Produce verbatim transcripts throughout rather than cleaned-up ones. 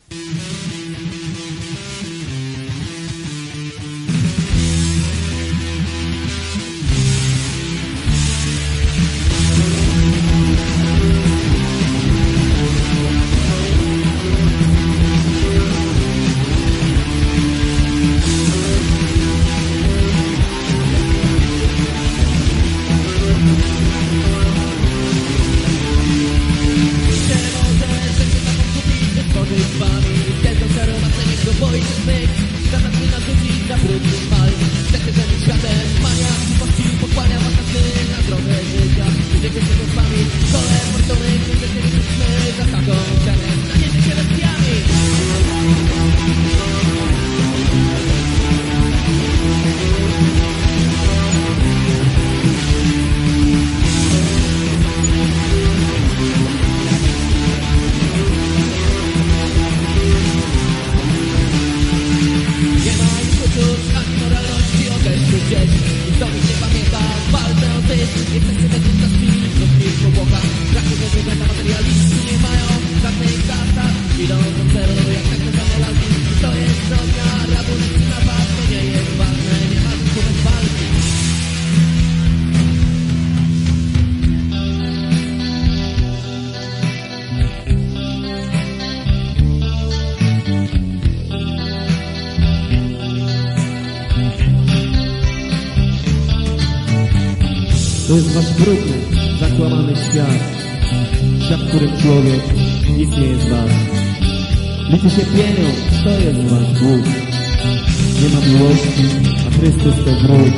To jest wasz brudny, zakłamany świat. Świat, w którym człowiek nic nie jest wart. Liczy się pieniądz, to jest wasz dług. Nie ma miłości, a Chrystus to wróg.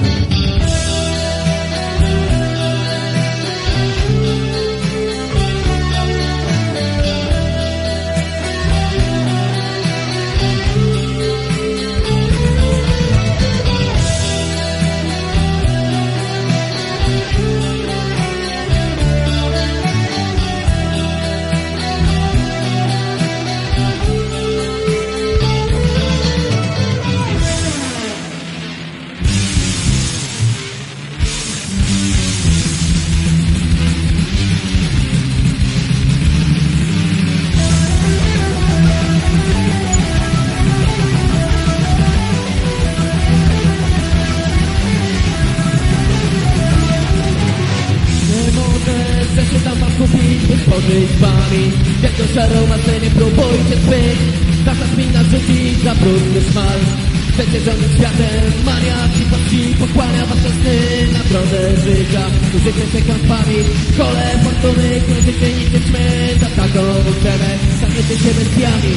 Tworzyć wami wielką szarą masę, nie próbujcie zbyć. Wasza spina rzuci za brudny szmal. Chcecie rządzić światem, maniak i paści pochłania wasze sny na drodze życia. Użycie się kampami, w kole fortuny, które życie nic nie ćmy. Za taką cenę staniecie się bestiami.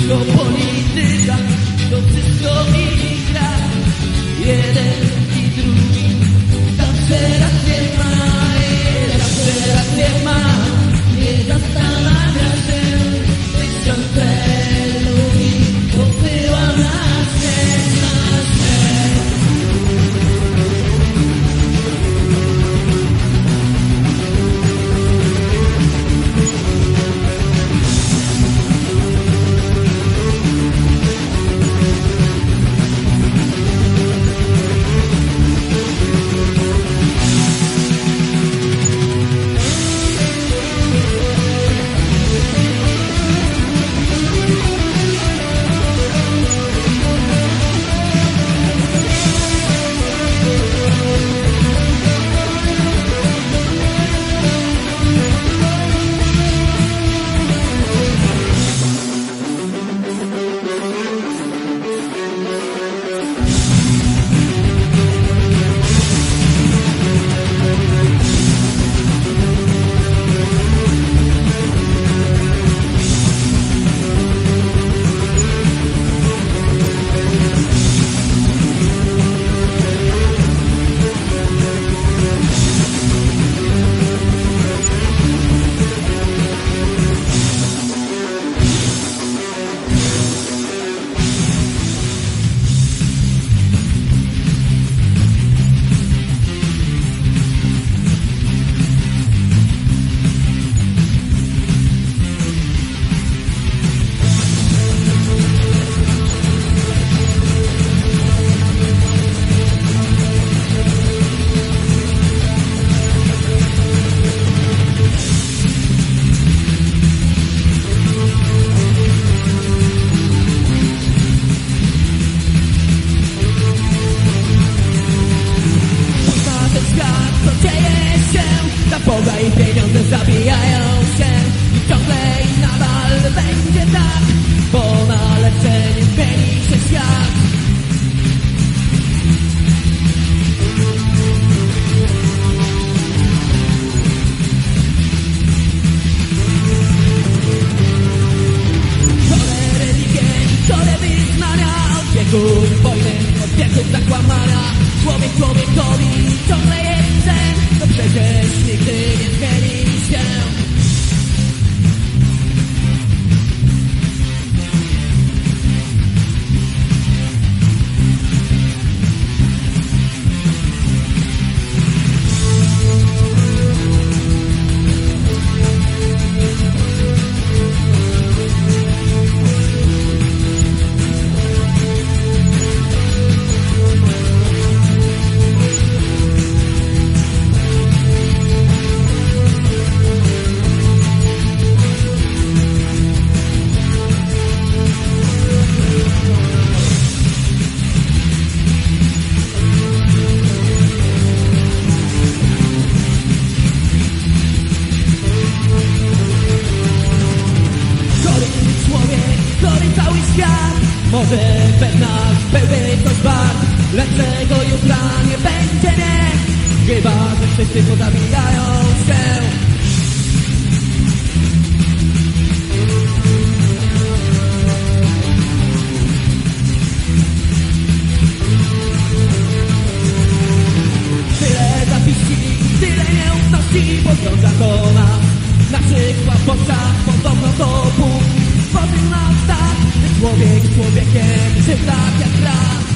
wszystko polityka, to wszystko igra. Jeden i drugi zawsze rację ma, zawsze rację ma. Nie zastanawia się, tysiąc ludzi posyła nas nie, nas nie. Boga i pieniądze zabijają się i ciągle i nadal będzie tak, bo na lepsze nie zmieni się świat. Chore religie, chore wyznania, od wieków wojny, od wieków zakłamania. Człowiek człowiekowi ciągle jest sen, to przecież nigdy nie zmieni się. Może bez nas byłby coś wart, lepszego jutra nie będzie, nie. Chyba, że wszyscy pozabijają się. Tyle zapiści, tyle nieufności podąża do nas. Na przykład podczas podobno to Bóg stworzył nas tak, że człowiek człowiekiem żył tak jak raz.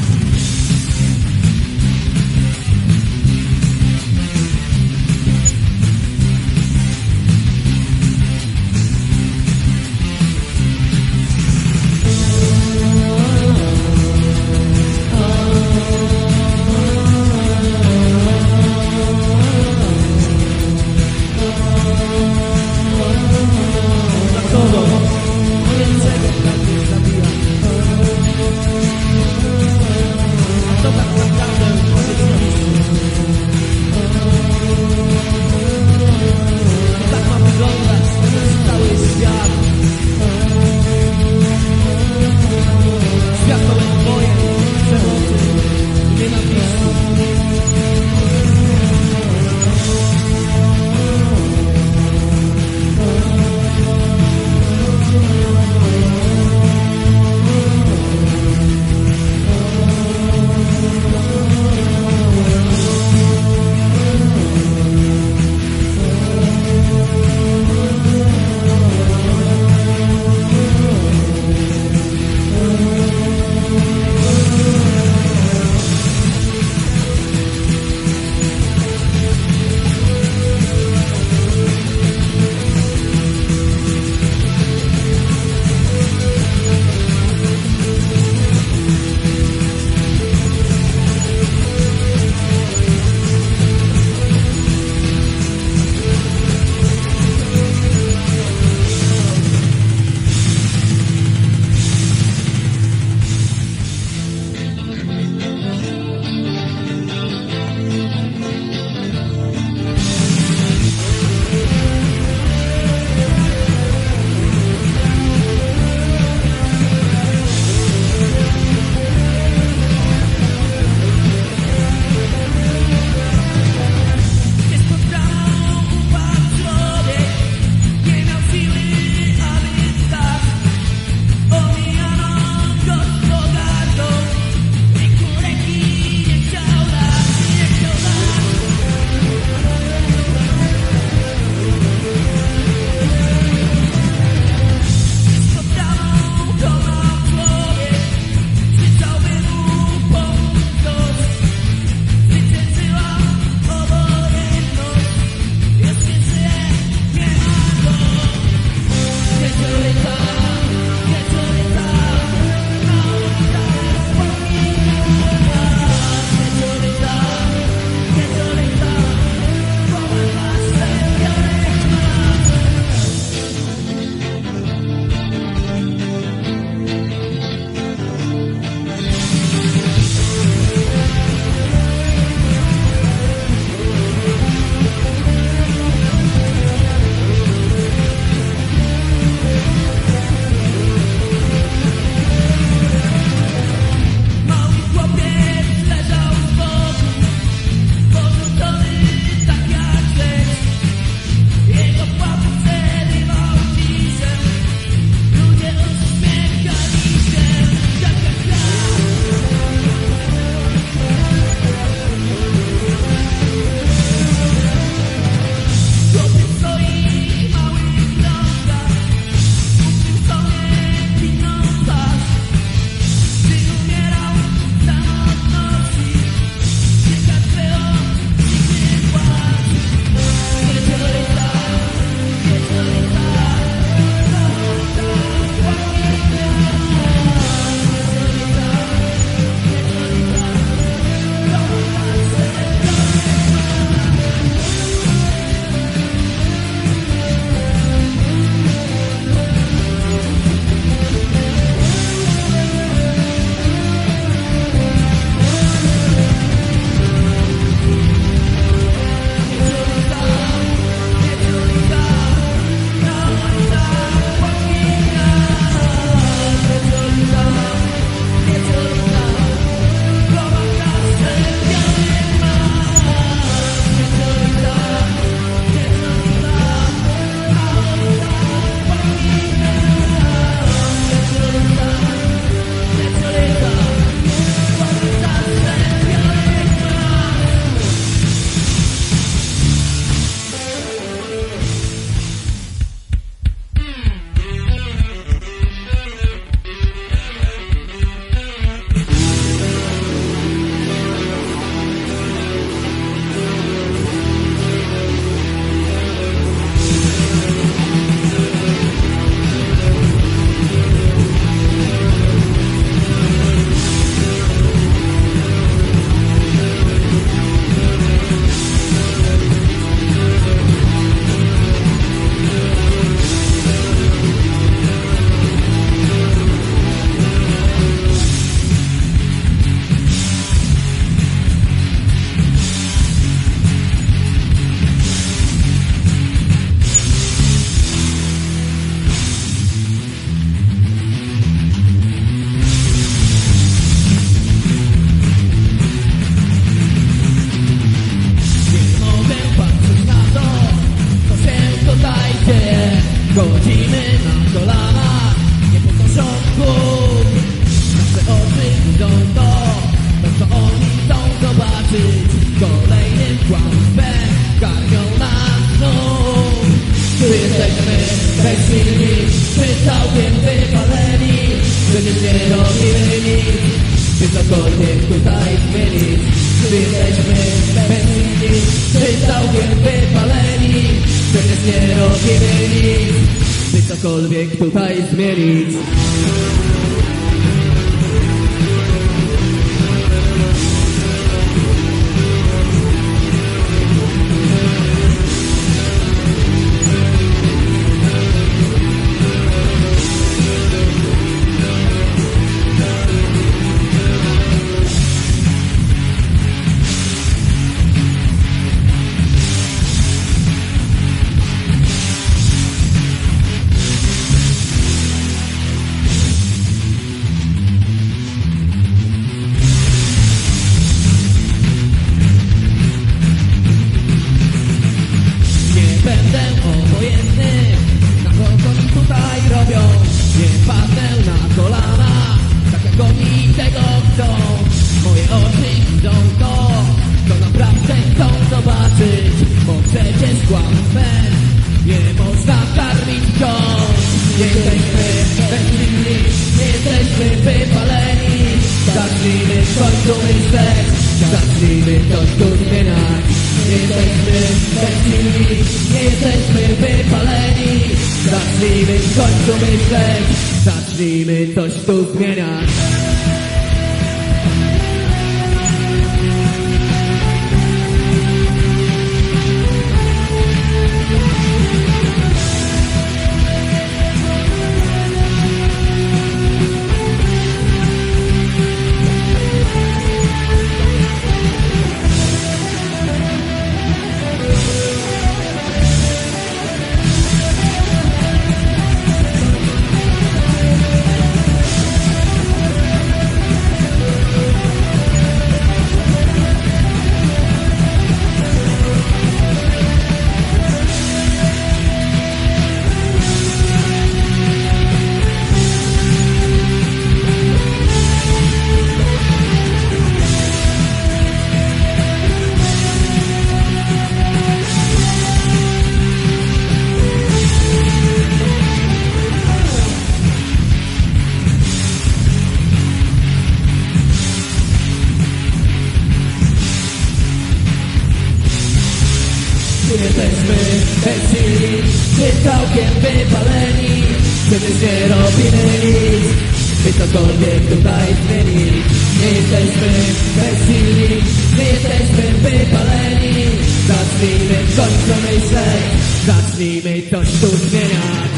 cokolwiek tutaj zmienić. Gdy jesteśmy bezsilni, czy całkiem wypaleni, przecież nie robimy nic, by cokolwiek tutaj zmienić. Będę obojętny na to, co mi tutaj robią. Nie padnę na kolana, tak jak oni tego chcą. Moje oczy widzą to, co naprawdę chcą zobaczyć. Bo przecież kłamstwem nie można karmić wciąż. Nie jesteśmy bezsilni, nie jesteśmy wypaleni. Zacznijmy w końcu myśleć, zacznijmy coś tu zmieniać. Nie jesteśmy bezsilni, nie jesteśmy wypaleni. Zacznijmy w końcu myśleć, zacznijmy coś tu zmieniać. Jesteśmy bezsilni, nie całkiem wypaleni. Przecież nie robimy nic, by cokolwiek tutaj zmienić. Nie jesteśmy bezsilni, nie jesteśmy wypaleni. Zacznijmy w końcu myśleć, zacznijmy coś tu zmieniać.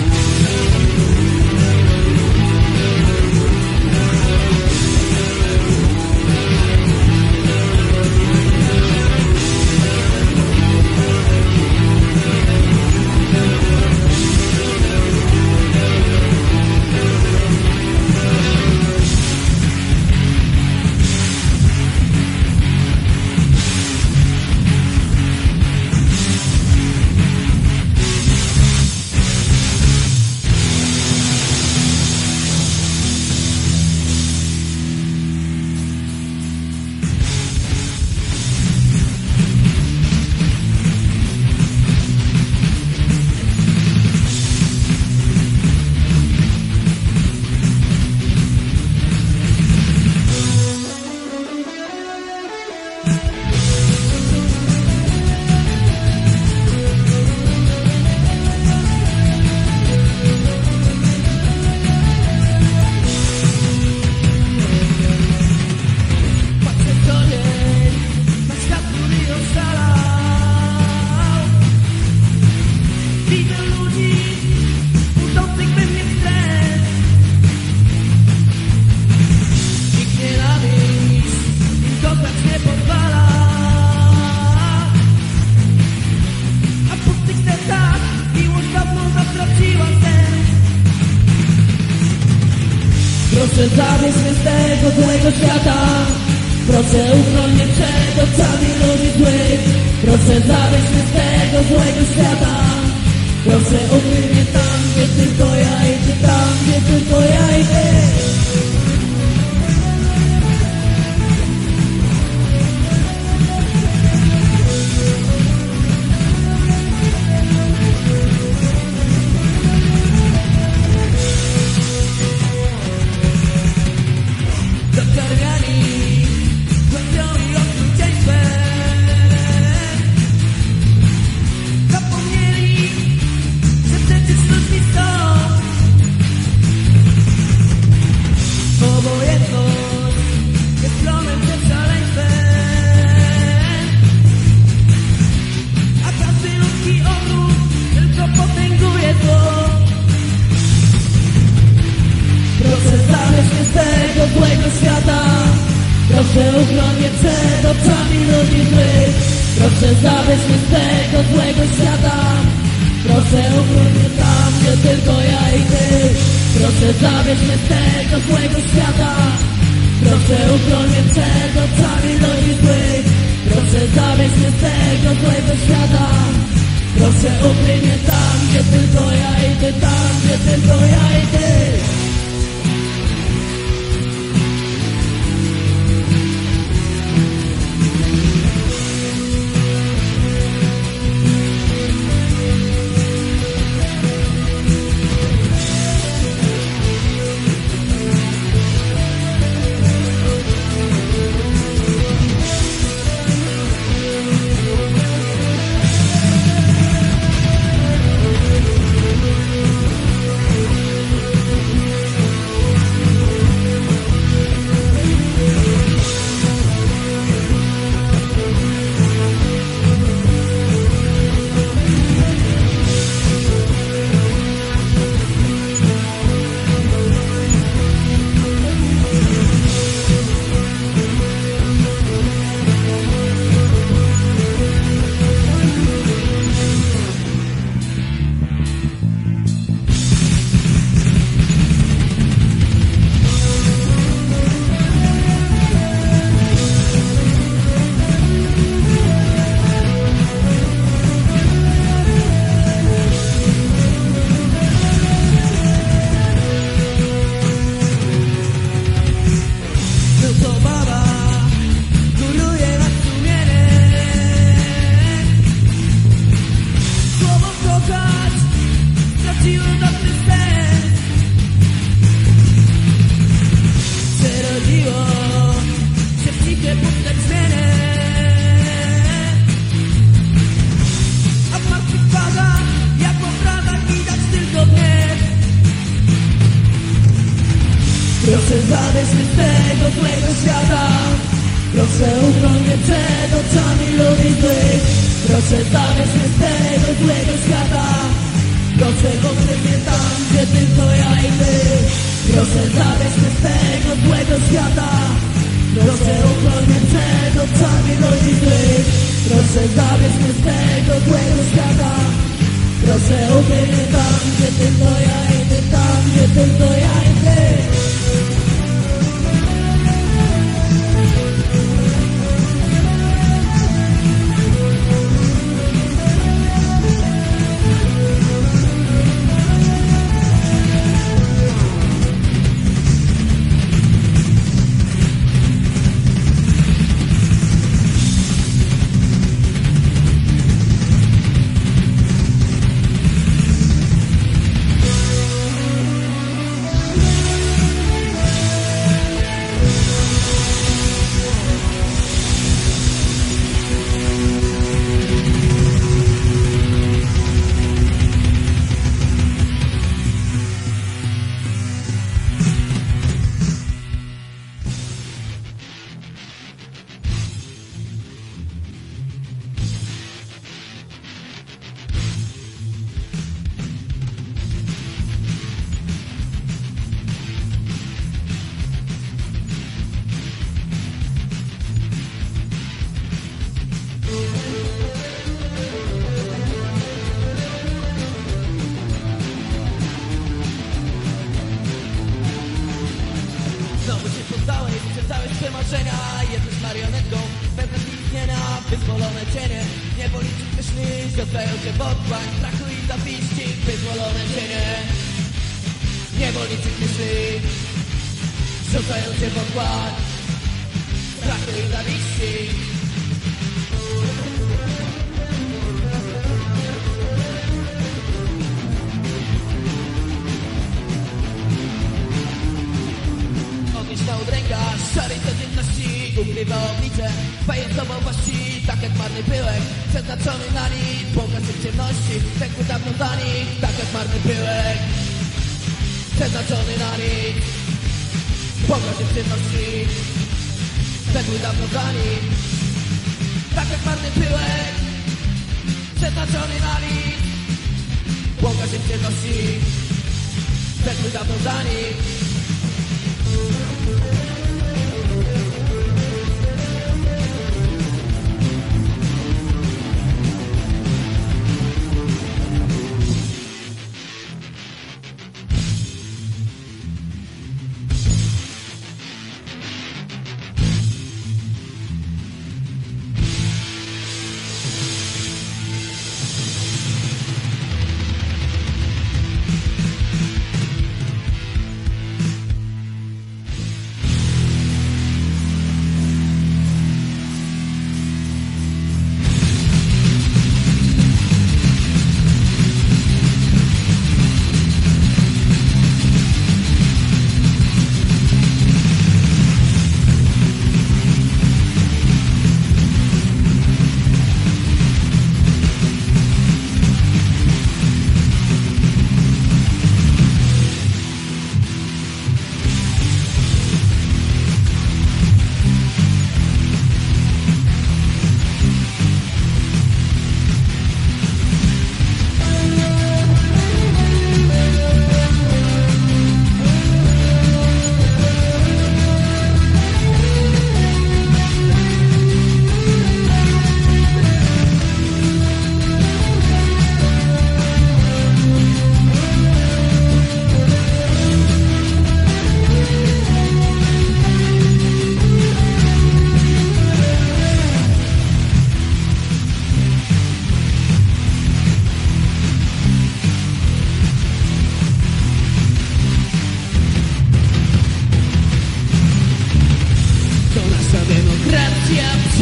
Proszę zawieź mnie z tego złego świata. Proszę uchroń mnie przed oczami ludzi złych. Proszę zawieź mnie z tego złego świata. Proszę ukryj mnie tam, gdzie tylko ja i ty, tam, gdzie tylko ja i ty. Zaczerwiani złego świata. Proszę uchroń mnie przed oczami ludzi złych. Proszę zabierz mnie z tego złego świata. Proszę uchroń mnie tam, gdzie tylko ja i ty. Proszę zabierz mnie z tego złego świata. Proszę uchroń mnie przed oczami ludzi złych. Proszę zabierz mnie z tego złego świata. Proszę ukryj mnie tam, gdzie tylko ja i ty. Tam, gdzie tylko ja i ty. Proszę zabierz mnie z tego złego świata. Proszę uchroń mnie przed oczami ludzi złych. Proszę zabierz mnie z tego złego świata. Proszę ukryj mnie tam, gdzie tylko ja i ty. Proszę zabierz mnie z tego złego świata. Proszę uchroń mnie przed oczami ludzi złych. Proszę zabierz mnie z tego złego świata. Proszę ukryj mnie tam, gdzie tylko ja i ty. Tam, gdzie tylko ja i ty. Znowu się poddałeś, przeczytałeś swe marzenia. Jesteś marionetką, pewne istnienia. Wyzwolone cienie, nie policzyć myśli. Zostają cię w otchłań, strachu i zawiści. Wyzwolone cienie, nie policzyć myśli. Zostają cię w otchłań, strachu i zawiści. Na udrękach szarej codzienności ukrywa oblicze fajentował właści, tak jak marny pyłek przeznaczony na nic, pokazy w ciemności pękły dawno za nich, tak jak marny pyłek przeznaczony na nic, pokazy w ciemności pękły dawno za nich, tak jak marny pyłek przeznaczony na nic, pokazy w ciemności pękły dawno za nich.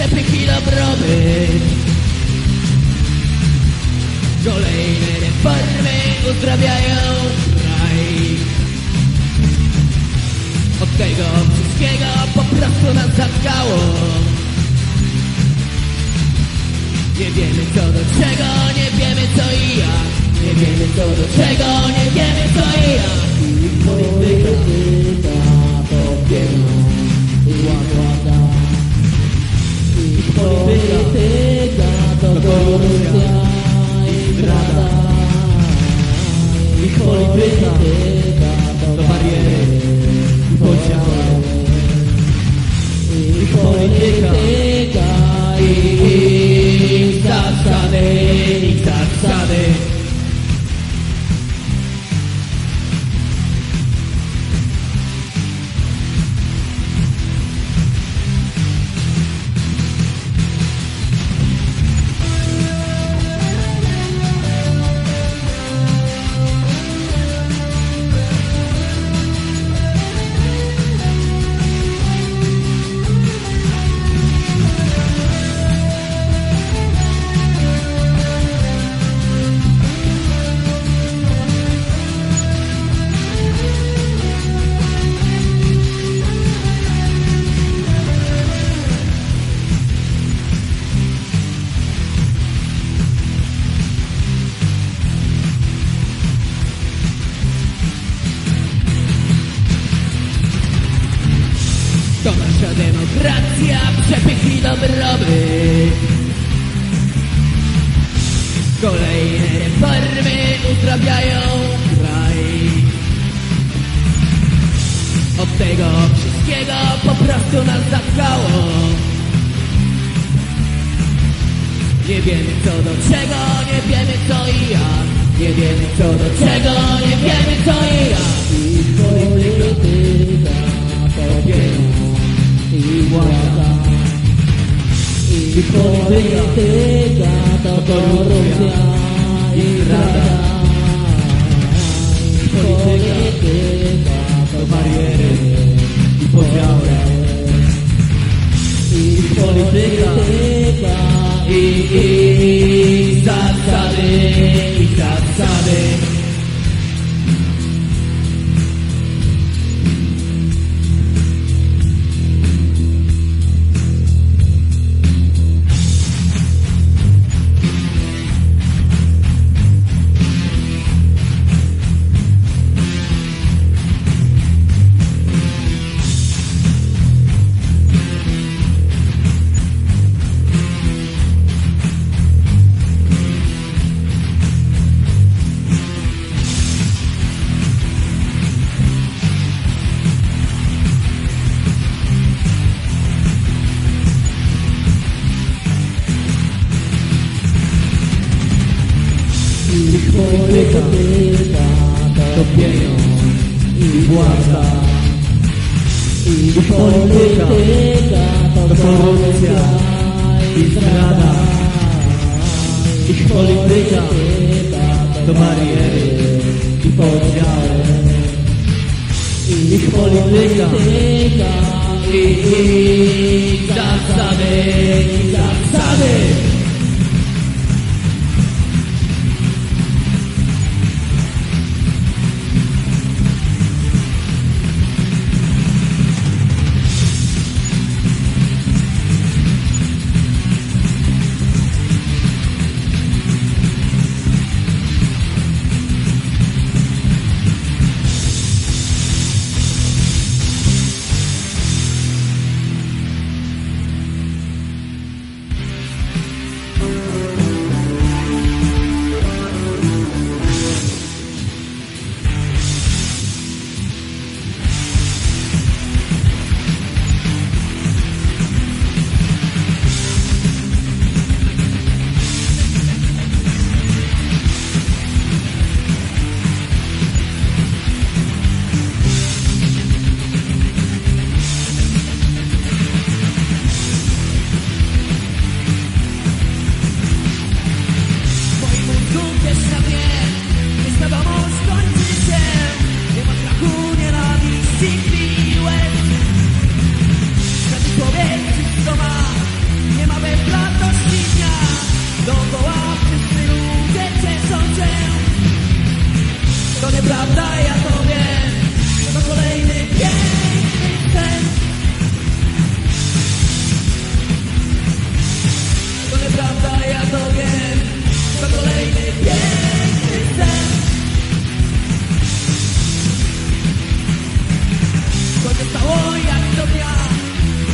przepych i dobrobyt. Kolejne reformy uzdrawiają kraj. Od tego wszystkiego po prostu nas zatkało. Nie wiemy co do czego, nie wiemy co i jak. Nie wiemy co do czego, nie wiemy co i jak. I polityka to pieniądz i łatwata. I polityka to korupcja i zdrada. I polityka to bariery i podziały. I polityka i zasady, i zasady. To nasza demokracja, przepych i dobrobyt. Kolejne reformy uzdrawiają kraj. Od tego wszystkiego po prostu nas zatkało. Nie wiemy co do czego, nie wiemy co i jak. Nie wiemy co do czego, nie wiemy co i jak. I polityka to pieniądz i władza. I polityka to korupcja i zdrada. I polityka to bariery i podziały. I polityka i, i zasady, i zasady. Ich polityka to pieniądz i władza. Ich polityka to korupcja i zdrada. Ich polityka to bariery i podziały. Ich polityka i, i zasady, i zasady.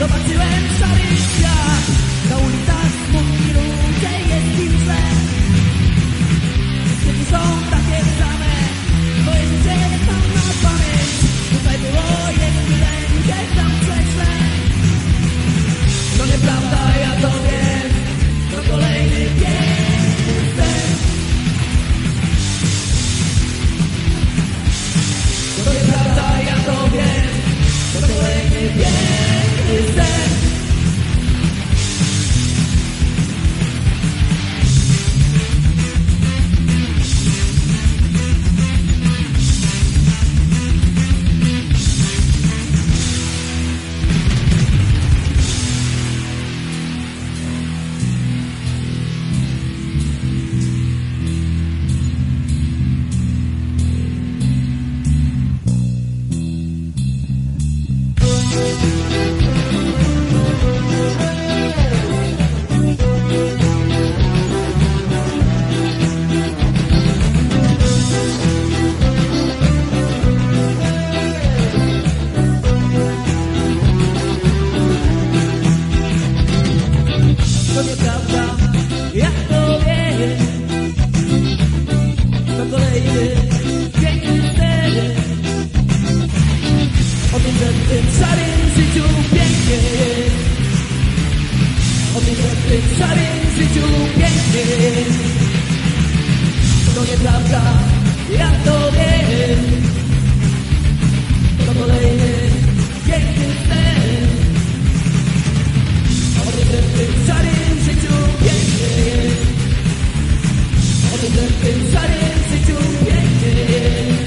zobaczyłem szary świat. Na ulicach smutni ludzie, jest im źle. Wszystkie tu są takie same, moje życie znam na pamięć. Tutaj było, jest tyle, gdzieś tam prześlę. To nieprawda, ja to wiem, to kolejny piękny sen. To nieprawda, ja to wiem, to kolejny piękny sen. To nieprawda, ja to wiem, to kolejny piękny sen. O tym, że w tym szarym życiu pięknie jest. O tym, że w tym szarym życiu pięknie jest. To nieprawda, ja to wiem, to kolejny piękny sen. O tym, że w tym szarym życiu pięknie jest. O tym, że w tym szarym życiu pięknie jest.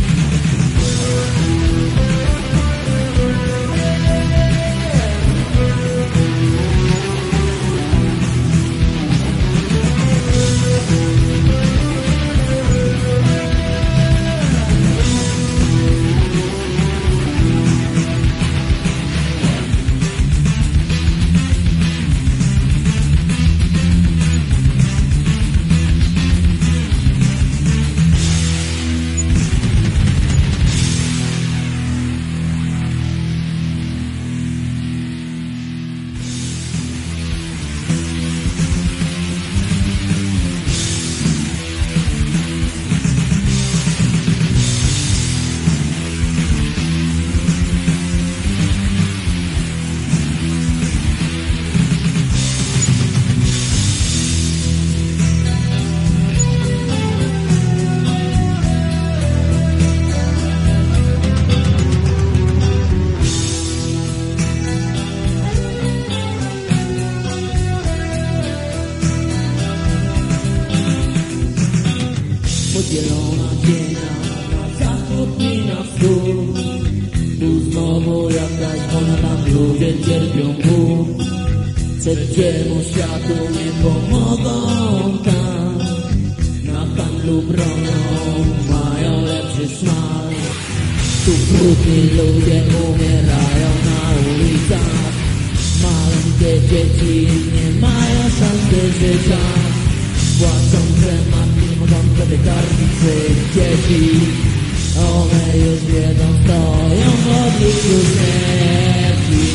Podzielona ziemia na zachód i na wschód. Tu znowu jakaś wojna, tam ludzie cierpią ból. Trzeciemu światu nie pomogą tam. Na handlu bronią mają lepszy smak. Tu brudni ludzie umierają na ulicach. Małe dzieci nie mają szansy życia. Płacą krematki, mogą wtedy karmić swych dzieci. One już wiedzą, stoją w obliczu śmierci.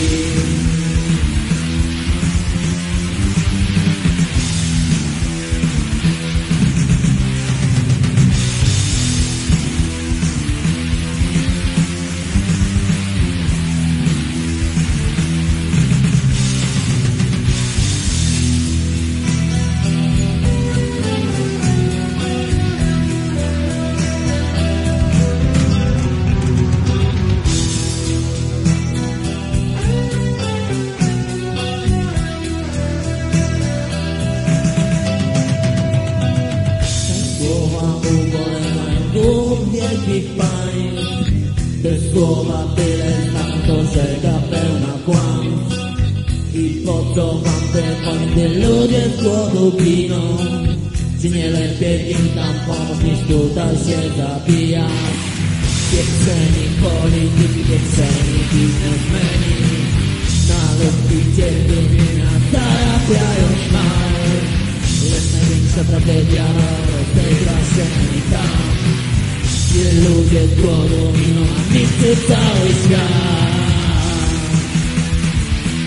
Wielkich państw, te słowa tyle znam, to rzeka pełna kłamstw. I po co wam te wojny, ludzie z głodu giną? Czy nie lepiej im tam pomóc niż tutaj się zabijać? Pieprzeni polityki, pieprzeni biznesmeni, na ludzki cierpienia zarabiają szmal. Lecz największa tragedia rozegra się i tam, gdzie ludzie z głodu giną, a niszczy cały świat.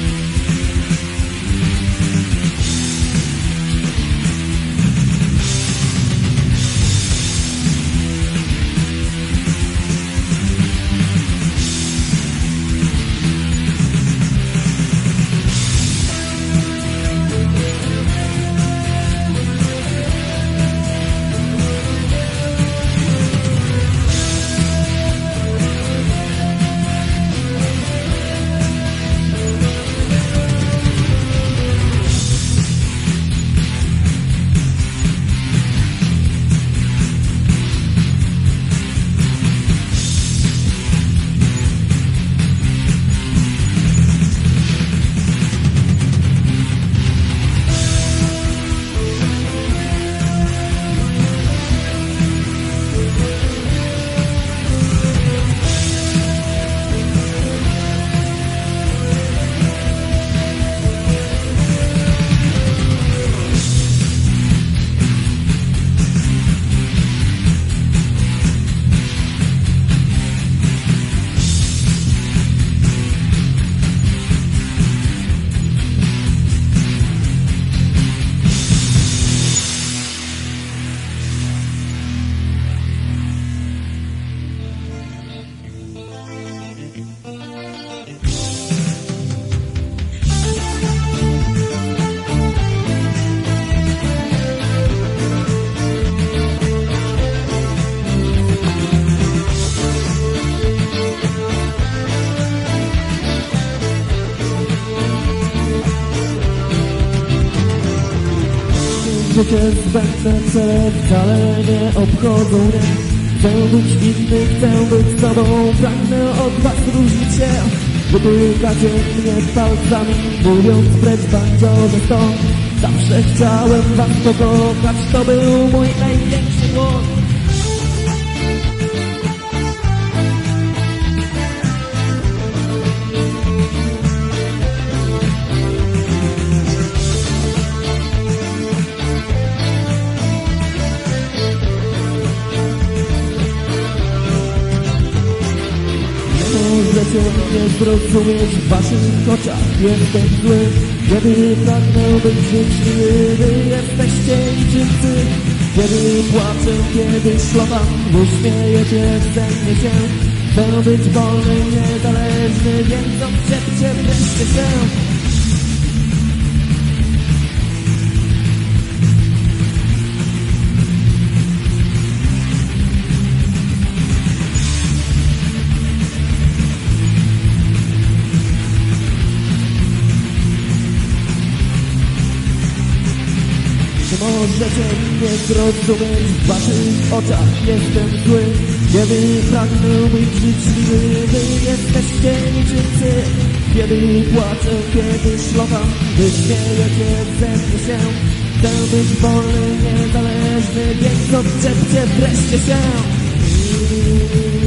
Życie zbędne, cele wcale nie obchodzą mnie. Chcę być inny, chcę być sobą, pragnę od was różnić się. Wytykacie mnie palcami, mówiąc precz bandziorze stąd. Zawsze chciałem was pokochać, to był mój największy błąd. Możecie mnie zrozumieć w waszych oczach. Jestem zły, kiedy pragnę być życzliwy. Wy jesteście niczym psy. Kiedy płaczę, kiedy szlopam, wy śmiejecie ze mnie się. Chcę być wolny, niezależny, więc odczepcie wreszcie się. Możecie mnie zrozumieć w waszych oczach. Jestem zły, kiedy pragnę być życzliwy. Wy jesteście niczym psy. Kiedy płaczę, kiedy szlopam, wy śmiejecie ze mnie się. Chcę być wolny, niezależny, więc odczepcie wreszcie się.